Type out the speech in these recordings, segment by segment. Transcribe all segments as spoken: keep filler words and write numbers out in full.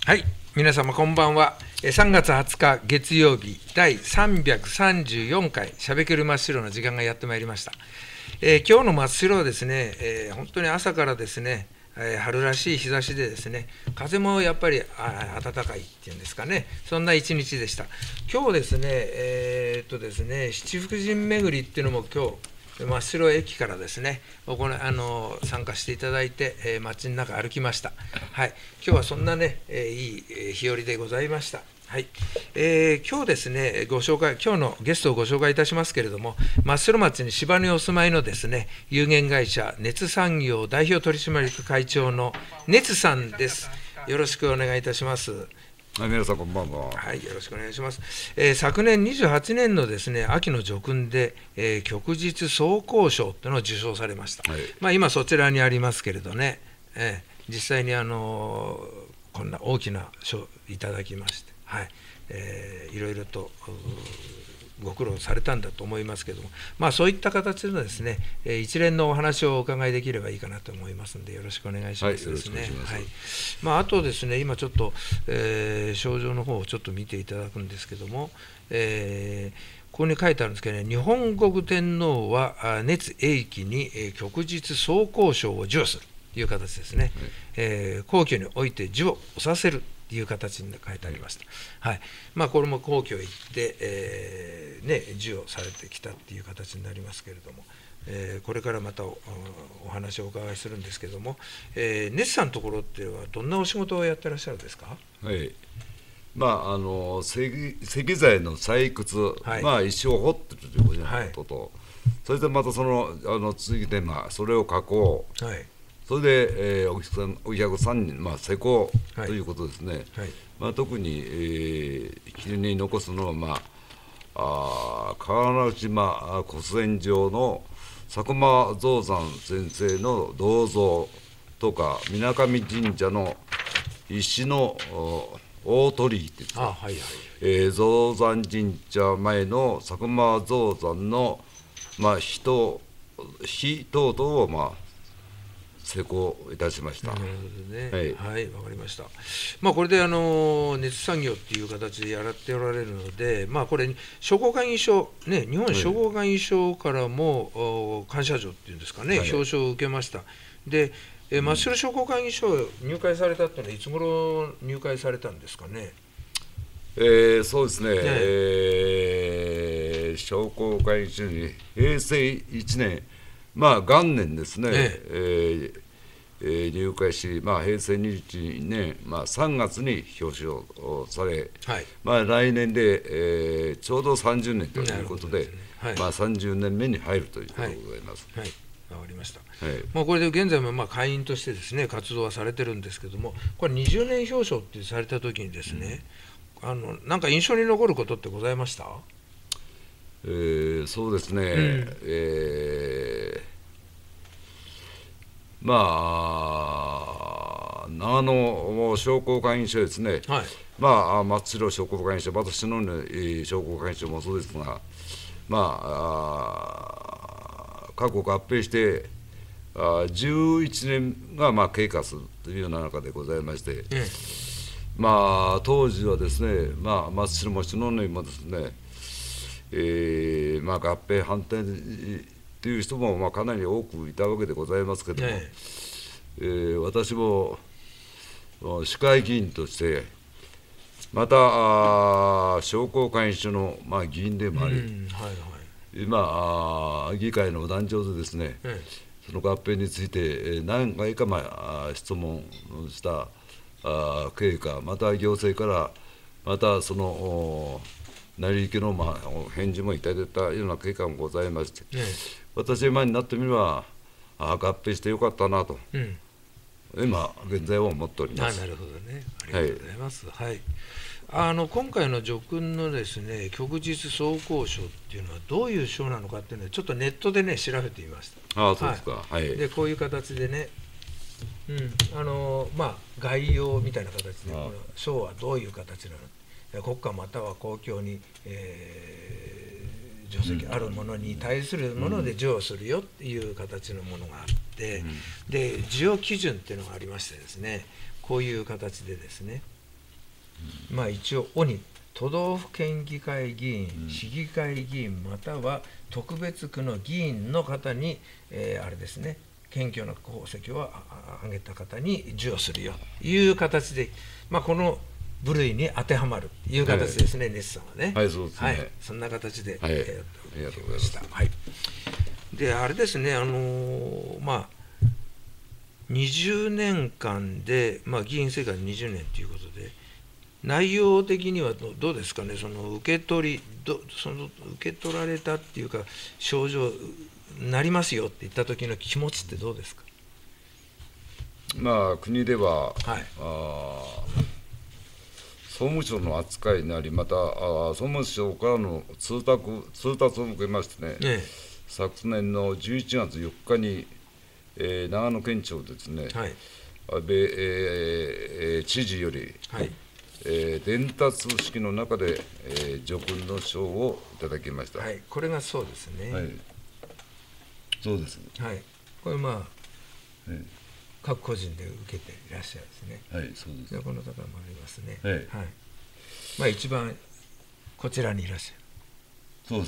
はい、皆様こんばんは。さんがつはつか月曜日だいさんびゃくさんじゅうよんかいしゃべくり真っ白の時間がやってまいりました。えー、今日の真っ白はですね、えー、本当に朝からですね、えー、春らしい日差しでですね、風もやっぱりあ暖かいっていうんですかね、そんな一日でした。今日ですね、えー、っとですね、七福神巡りっていうのも今日真っ白駅からですね、行あの参加していただいて、えー、街の中歩きました。はい、今日はそんなね、えー、いい、えー、日和でございました。はい、えー、今日ですね、ご紹介、今日のゲストをご紹介いたしますけれども、真っ白町に芝にお住まいのですね、有限会社熱産業代表取締役会長の熱さんです。よろしくお願いいたします。 はい、皆さんこんばんは。 はい、よろしくお願いします。えー、昨年にじゅうはちねんのですね、秋の叙勲で、えー、旭日総工賞というのを受賞されました。はい、まあ、今そちらにありますけれどね、えー、実際にあのー、こんな大きな賞いただきまして、はい、えー、いろいろとご苦労されたんだと思いますけれども、まあ、そういった形のですね、えー、一連のお話をお伺いできればいいかなと思いますので、よろしくお願いしますですね。はい。まあ、あとですね、今ちょっと、えー、賞状の方をちょっと見ていただくんですけども、えー、ここに書いてあるんですけどね、日本国天皇は熱永期に旭日総工賞を授与するという形ですね。はい、えー、皇居において授与をさせるという形に書いてありました。はい、まあ、これも皇居へ行って、えーね、授与されてきたという形になりますけれども、えー、これからまた お, お話をお伺いするんですけれども、えー、熱さんのところってはどんなお仕事をやってらっしゃるんですか？ はい、まあ、あの 石, 石材の採掘、はい、まあ、石を掘ってるということと、はい、それでまたそのあの次で、まあ、それを加工、はい、それで、えー、お客さんお客さんに、まあ、施工ということですね。はいはい、まあ、特に、えー、記念に残すのは、まあ、あ川之島古戦場の佐久間象山先生の銅像とか、水上神社の石の大鳥居っていうんですか、はいはい、えー、象山神社前の佐久間象山の、まあ、人火等々を、まあ、施工いたしました。 なるほどね。はい、はい、わかりました。まあ、これであの熱産業っていう形でやられておられるので、まあ、これ商工会議所、ね、日本商工会議所からも、はい、感謝状っていうんですかね、はい、表彰を受けました。で、え真っ白商工会議所入会されたっていうのはいつ頃入会されたんですかね？ えー、そうですね、ねえー、商工会議所にへいせいいちねん、まあ、元年ですね、ねえーえー、入会し、まあ、へいせいにじゅういちねん、まあ、さんがつに表彰され、はい、まあ、来年で、えー、ちょうどさんじゅうねんということで、はい、まあ、さんじゅうねんめに入るということでございます。 はいはい、わかりました。はい、まあ、これで現在もまあ会員としてですね活動はされてるんですけども、これにじゅうねん表彰ってされたときにですね、うん、あのなんか印象に残ることってございました？ えー、そうですね、うん、えーまあ、長野商工会議所ですね、はい、まあ、松代商工会議所、私の、ね、商工会議所もそうですが、まあ、あ過去合併してあじゅういちねんが、まあ、経過するというような中でございまして、うん、まあ、当時はですね、まあ、松代も篠ノ井もですね、えーまあ、合併反対という人もまあかなり多くいたわけでございますけれども、ねえー、私も市会議員としてまた商工会議所のまあ議員でもあり、うんはいはい、今議会の壇上でですね、うん、その合併について何回かまあ質問した経過、また行政からまたその成り行きのまあ返事もいただいたような経過もございまして、うん、私今になってみればあ合併してよかったなと、うん、今現在は思っております。 あ、なるほどね、ありがとうございます。はいはい、あの今回の叙勲のですね旭日総工賞っていうのはどういう賞なのかっていうのはちょっとネットでね調べてみました。 ああ、そうですか。はい。 でこういう形でね、うん、あのまあ概要みたいな形でこの賞はどういう形なの。国家または公共に、えー、定石あるものに対するもので授与するよっていう形のものがあって、うん、で授与基準っていうのがありましてですね、こういう形でですね、 まあ一応主に都道府県議会議員、 うん市議会議員または特別区の議員の方に、えーあれですね、謙虚な功績をあ挙げた方に授与するよという形で、まあ、この部類に当てはまるという形ですね、ネスさんはね。 はい、そうですね。 はい、そんな形で、 はいえありがとうございます。 はい、で、あれですね、あのーまあ、にじゅうねんかんで、まあ、議員生活にじゅうねんということで、内容的にはどどうですかね、その受け取りどその、受け取られたっていうか、症状なりますよって言った時の気持ちってどうですか。 まあ、国では、 はい、 あ総務省の扱いになり、またあ総務省からの通達通達を受けましてね、 え昨年のじゅういちがつよっかに、えー長野県庁ですね、 え、はい、 安倍、えー知事より、 はい、 えー伝達式の中で、えー叙勲の章をいただきました。 はい、これがそうですね。 はい、そうです。 はい、これまあ、 はい各個人で受けていらっしゃるんですね。 はい、そうです。 でこの方もありますね。 はいはい、まあ一番こちらにいらっしゃる。 そうです。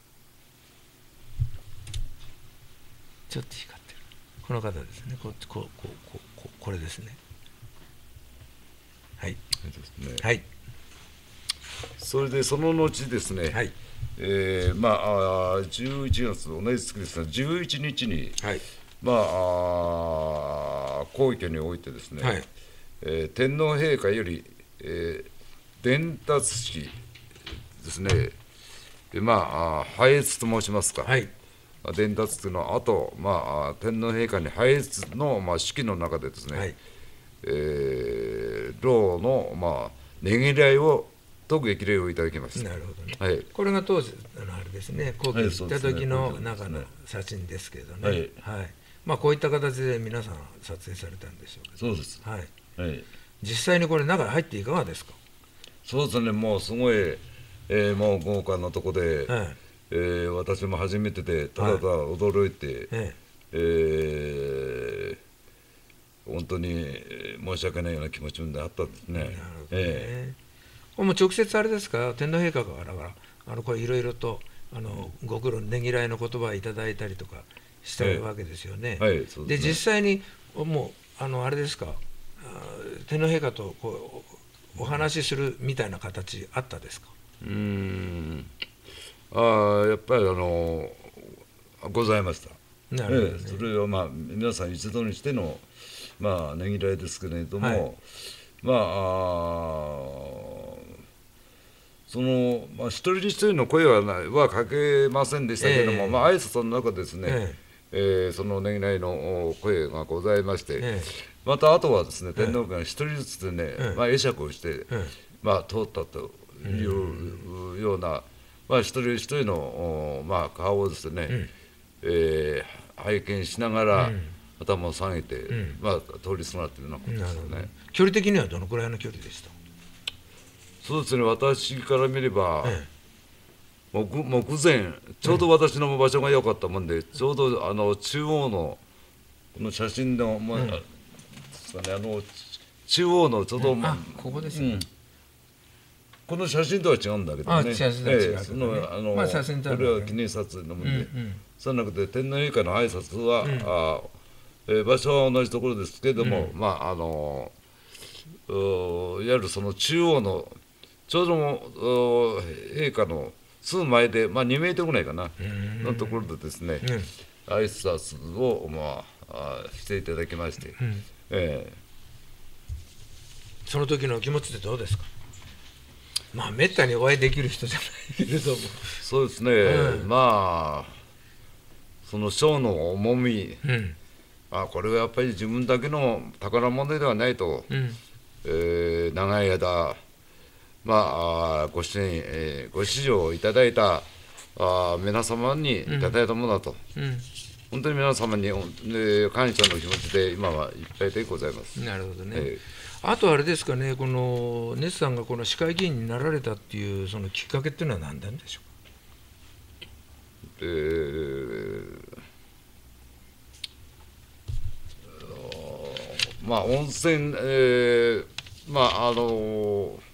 ちょっと光ってる。この方ですね。こここここここれですね。はい。 そうですね。 はい。 それでその後ですね、 はい。 えーまああーじゅういちがつ同じ月ですがじゅういちにちに、 はい。 まあ、あー皇居においてですね、 はい。 えー天皇陛下より、えー伝達式ですね、でまあ、あー拝謁と申しますか、 はい。 まあ伝達というのは、あと、まあ、あー天皇陛下に拝謁の、まあ、式の中でですね、 はい。 えー老の、まあ、ねぎらいを解く激励をいただきました。 なるほどね。 はい、 これが当時のあれですね。皇居に行った時のはい中の写真ですけどね。 はいはい。まあこういった形で皆さん撮影されたんでしょうけど。 そうです。 はい。 はい実際にこれ中に入っていかがですか。 そうですね、もうすごい、えーもう豪華なとこで、 はい。 えー私も初めてで、ただただ驚いて、 ええー本当にえー申し訳ないような気持ちであったんですね。 え。なるほどね。 えこれも直接あれですか、天皇陛下からだからあのこれいろいろとあのご苦労ねぎらいの言葉をいただいたりとかしたわけですよね。 えはい、そうでですね。 実際にもうあのあれですか、あ天皇陛下とこうお話しするみたいな形あったですか。 うーんあーやっぱりあのございました。 なるほどね。 ええそれはまあ皆さん一度にしてのまあねぎらいですけれども、 はいまああーその、まあ、一人一人の声はないはかけませんでしたけれども、 ええまあ挨拶の中でですね、 ええーそのねぎらいのお声がございまして、 ええまたあとはですね天皇が一人ずつでね、 ええまあ、会釈をして、 ええまあ、通ったというような、まあ、一人一人の、おまあ、顔をですね、 うんえー拝見しながら、 うん頭を下げて、 んまあ、通りすがっているようなことですよねなるほどね。。距離的にはどのくらいの距離でした。 そうですね、私から見れば、 え目目前、ちょうど私の場所が良かったもんで、ちょうどあの中央の、この写真の、まあうんですかね、あの中央のちょうど、 えあここですね。 うんこの写真とは違うんだけどね、 あ写真とは違うけどねええそのあのまあ写真とはねこれは記念撮影のもんで、 うんうんそうなくて天皇陛下の挨拶は、 うんあえー場所は同じところですけれども、 うんまああのういわゆるその中央のちょうどお陛下のすぐ前で、まあ、にメートルぐらいかな、 うんのところでですね、 うん挨拶を、まあ、あしていただきまして、 うんえその時の気持ちってどうですか。まあめったにお会いできる人じゃないけれども。 ーそうですね、 うんまあその章の重み、 うんあこれはやっぱり自分だけの宝物ではないと、 うんえー長い間、まあ、あご支援、えーご支持をいただいたあ皆様にいただいたものだと、 うん本当に皆様に、ね、感謝の気持ちで今はいっぱいでございます。 なるほどね。 えあとあれですかね、このネスさんがこの市会議員になられたっていうそのきっかけっていうのは何なんでしょーえーまあ温泉、えーまああの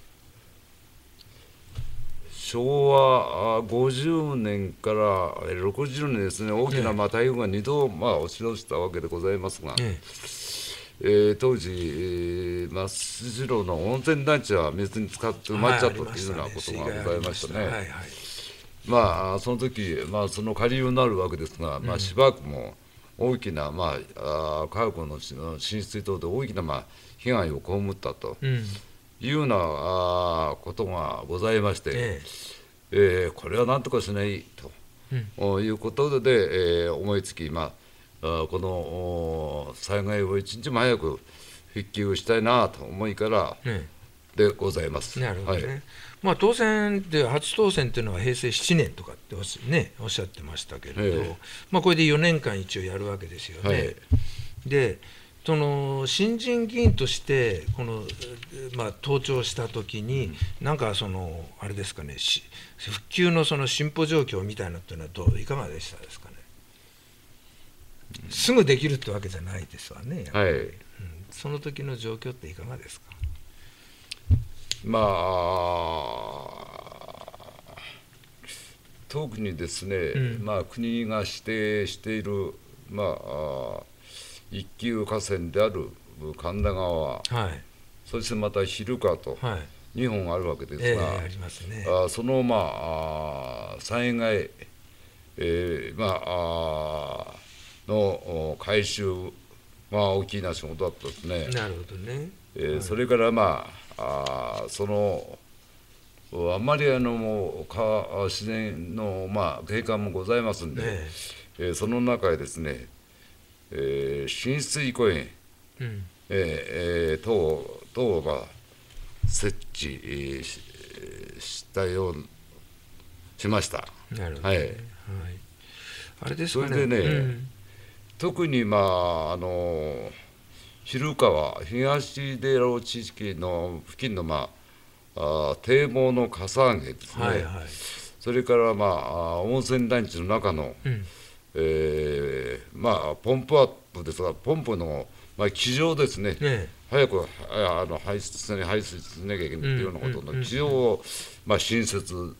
昭和ごじゅうねんからろくじゅうねんですね、大きなまあ台風がにど、まあ、押し寄せたわけでございますが、ええー、当時、えー、真っ白の温泉団地は水に浸かって埋まっちゃったというようなことがございましたね。はいはい、まあ、その時、まあ、その下流になるわけですが、まあ、しばらくも大きな、まあ、家屋の浸水等で大きな、まあ、被害を被ったというようなことがございまして、えええー、これはなんとかしないと、うん、いうことで、えー、思いつき、まあ、この災害を一日も早く復旧したいなと思いからでございます。 なるほどね。はい、まあ、当選で初当選というのは平成しちねんとかっておっしゃ、ね、おっしゃってましたけれど、ええ、まあ、これでよねんかん一応やるわけですよね。はい、でその新人議員としてこの、まあ、登庁したときに、うん、なんかそのあれですかね、復旧のその進歩状況みたいなというのはどういかがでしたですかね。うん、すぐできるってわけじゃないですわね。 はい、うん、 その時の状況っていかがですか。 まあ、特にですね、うん、まあ、国が指定している、まあ、一級河川である神田川、はい、そしてまた蛭川とにほんあるわけですが、えーありますね、あその、まあ、災害、えーまあ、の改修、まあ、大きな仕事だったですね。 なるほどね。 えーはい、それからまあ、あそのあんまりあのもうか自然の、まあ、景観もございますんで、ねえー、その中でですね、えー、浸水公園、うん、えーえー、等等が設置、えー、し, したようしました。 なるほど、ね、はい、はい、あれですかね。 それでね、うん、特にまああの蛭川東出路地域の付近のまああ堤防のかさ上げですね、はいはい、それからまあ温泉団地の中の、うん、えー、まあポンプアップですが、ポンプの、まあ、基準ですね、ね早くあの排出に排出しなきゃいけないというようなことの基準を、まあ、新設、うん、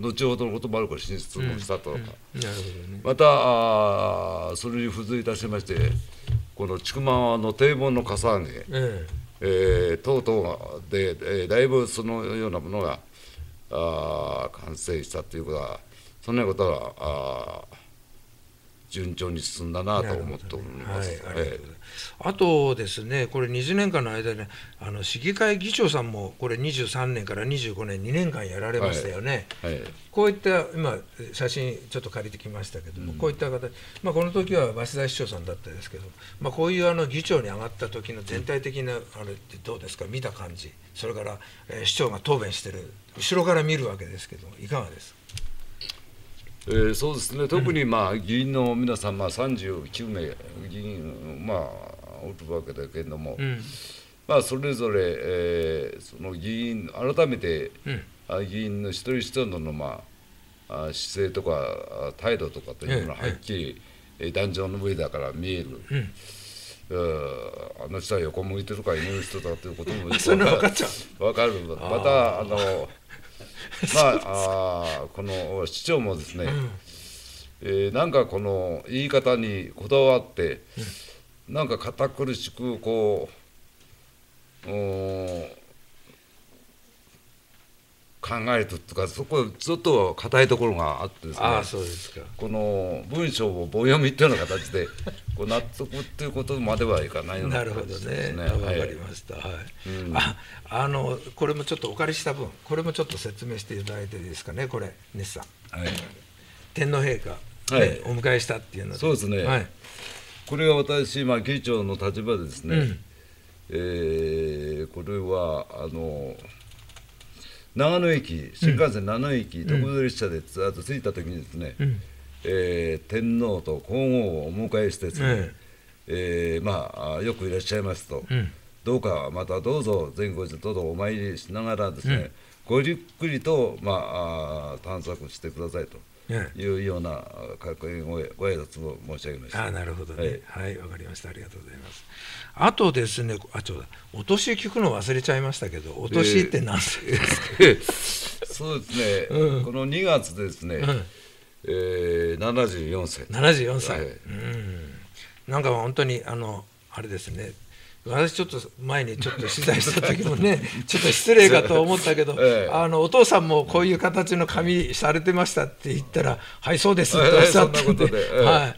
後ほどのこともあるから新設もしたとか、うんうんね、またあそれに付随いたしまして、この千曲川の堤防のかさ上げ、ええー、等々で、えー、だいぶそのようなものがあ完成したということは、そんなことはあ順調に進んだなと思っております。 はい、ありがとうございます。あとですね、これにじゅうねんかんの間で、ね、あの市議会議長さんもこれにじゅうさんねんからにじゅうごねんにねんかんやられましたよね。はいはい、こういった今写真ちょっと借りてきましたけども、うん、こういった方、まあ、この時は早稲田市長さんだったですけど、まあ、こういうあの議長に上がった時の全体的なあれってどうですか、見た感じ、それから、えー、市長が答弁してる後ろから見るわけですけど、いかがですか。 えー、そうですね、特に、まあ、議員の皆さん、まあ、さんじゅうきゅうめい議員、まあ、おるわけだけれども、うん、まあ、それぞれ、えー、その議員、改めて、うん、議員の一人一人の、まあ、姿勢とか態度とかというのははっきり、うん、壇上の上だから見える。うん、あの人は横向いてるか犬の人だということも分かる。またあのまあ、あこの市長もですね、うん、えー、なんかこの言い方にこだわって、うん、なんか堅苦しくこう考えるというか、そこちょっと硬いところがあってですね、 あ、そうですか。 この文章を棒読みというような形でこう納得っていうことまではいかないような形ですね。 なるほどね、分かりました。はい、うん、ああのこれもちょっとお借りした分、これもちょっと説明していただいていいですかね。これ西さん、はい、天皇陛下、ね、はい、お迎えしたっていうので。 そうですね、はい、これは私、まあ、議長の立場でですね、うん、えー、これはあの長野駅、新幹線長野駅、特別列車で着いたときにですね、うん、えー、天皇と皇后をお迎えしてですね、うん、えー、まあ、よくいらっしゃいますと、うん、どうかまたどうぞ全国でどうぞお参りしながらですね、うん、ごゆっくりと、まあ、探索してくださいというような確認をご挨拶を申し上げました。 あ、なるほどね。はい、わ、はい、かりました。ありがとうございます。あとですね、あ、ちょうだ、お年聞くの忘れちゃいましたけど、お年って何歳ですか。 えー、 そうですね、うん、このにがつですね、うん、えー、ななじゅうよんさい。 ななじゅうよんさい、はい、うん、なんか本当にあのあれですね、私ちょっと前にちょっと取材した時もねちょっと失礼かと思ったけど、ええ、あのお父さんもこういう形の紙されてましたって言ったら「はいそうです」っておっしゃったんで、はい、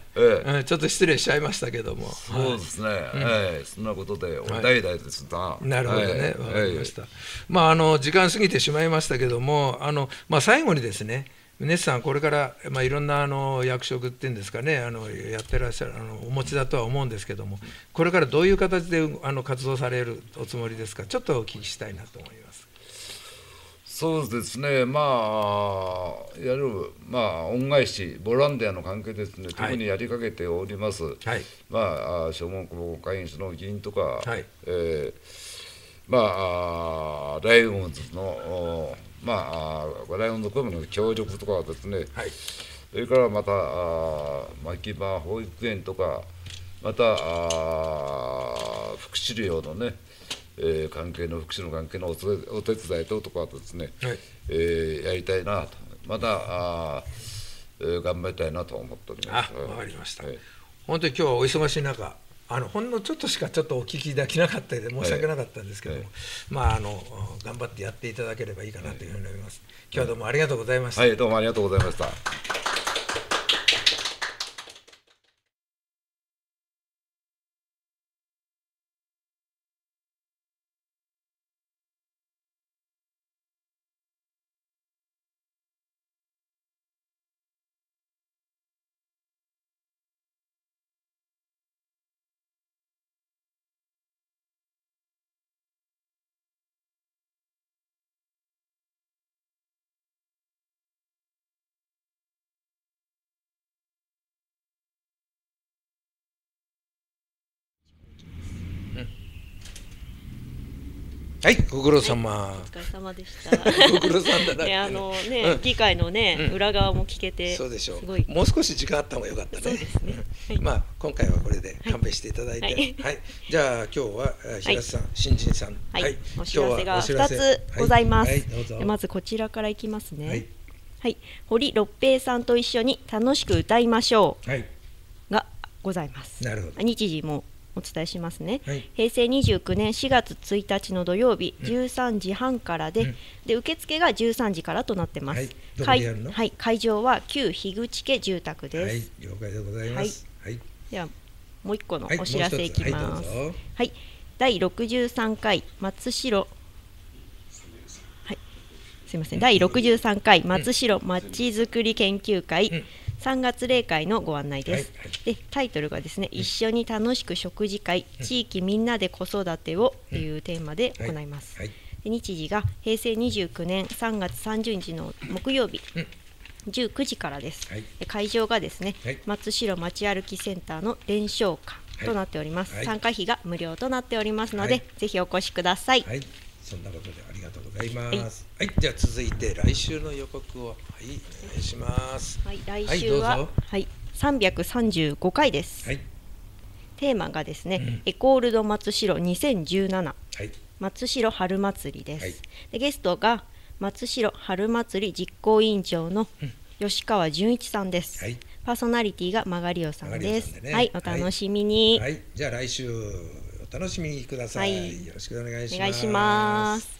ちょっと失礼しちゃいましたけども。 そうですね、はい、ええ、そんなことで代々ですな、はい、なるほどね、わ、はい、かりました、まああの時間過ぎてしまいましたけども、あの、まあ、最後にですね、ネスさん、これから、まあ、いろんなあの役職っていうんですかね、あのやってらっしゃるあのお持ちだとは思うんですけども、これからどういう形であの活動されるおつもりですか、ちょっとお聞きしたいなと思います。 そうですね、まあ、やる、まあ、恩返し、ボランティアの関係ですね、特にやりかけております、はい、まあ、小文国会議所の議員とか、はい、えー、まあ、ライオンズの、まあ、ライオンズクラブの協力とかですね、はい、それからまた、牧場保育園とか、また福祉療のね、えー、関係の福祉の関係のお手お手伝い等とかですね、はい、えー、やりたいなと、またあ、えー、頑張りたいなと思っております。 あ、わかりました、はい、本当に今日はお忙しい中、あのほんのちょっとしかちょっとお聞きできなかったので申し訳なかったんですけども、はい、まああの頑張ってやっていただければいいかなというふうに思います。今日はどうもありがとうございました。 はい、どうもありがとうございました。 はい、ご苦労様、 はい、お疲れ様でした。 ご苦労さんだな、 ね、あのね、うん、議会のね、うん、裏側も聞けて、 そうでしょう。すごいもう少し時間あった方が良かったね。 そうですね。 はい、まあ今回はこれで勘弁していただいて、はい、はい、じゃあ今日は平瀬さん、はい、新人さん、 はい、はい、お知らせがふたつございます。はいはい、まずこちらからいきますね。はい、はい、堀六平さんと一緒に楽しく歌いましょう、はい、がございます。 なるほど。 日時もお伝えしますね、はい、平成にじゅうきゅうねんしがつついたちの土曜日、うん、じゅうさんじはんからで、うん、で受付がじゅうさんじからとなってます。はい、 どこでやるの？ はい、会場は旧樋口家住宅です。 はい、了解でございます。はい、 ではもう一個のお知らせいきます。はい、はい、だいろくじゅうさんかい松代、はい、すみません、だいろくじゅうさんかい松代まちづくり研究会、うん、さんがつ例会のご案内です。はいはい、でタイトルがですね、うん、一緒に楽しく食事会、うん、地域みんなで子育てをというテーマで行います。うん、はいはい、で日時が平成にじゅうきゅうねんさんがつさんじゅうにちの木曜日、うん、じゅうくじからです。はい、で会場がですね、はい、松代まち歩きセンターの伝承館となっております。はい、参加費が無料となっておりますので、はい、ぜひお越しください。はい、 そんなことでありがとうございます。はい、はい、じゃあ続いて来週の予告を、はい、お願いします。 はい、来週は、はいはい、さんびゃくさんじゅうごかいです。はい、テーマがですね、うん、エコールド松代にせんじゅうなな、はい、松代春祭りです。はい、でゲストが松代春祭り実行委員長の吉川純一さんです。はい、パーソナリティが曲りおさんです。ね、はい、お楽しみに。 はい、はい、じゃあ来週お楽しみください。はい、よろしくお願いします。 お願いします。